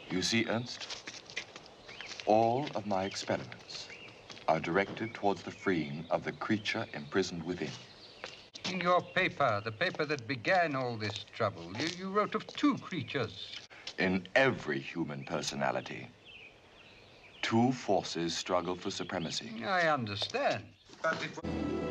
You see, Ernst, all of my experiments are directed towards the freeing of the creature imprisoned within. In your paper, the paper that began all this trouble, you wrote of two creatures. In every human personality, two forces struggle for supremacy. I understand. But it